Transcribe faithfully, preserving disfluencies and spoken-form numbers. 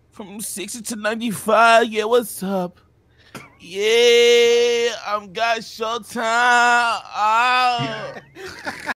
From sixty to ninety-five. Yeah, what's up? Yeah, I'm got Showtime. Oh.